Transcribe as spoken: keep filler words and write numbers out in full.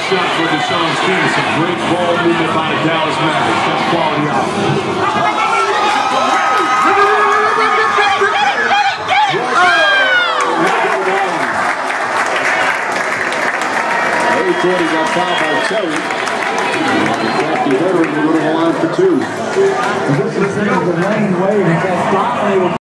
shot for Deshaun's team. Some great ball movement by the Dallas Mavericks. That's quality out. Jordan got fouled by Terry. The veteran will go to the line for two. This is the lane wave.